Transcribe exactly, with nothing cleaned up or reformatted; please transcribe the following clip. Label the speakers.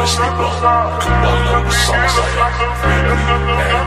Speaker 1: sleep on. Combine all the songs I am.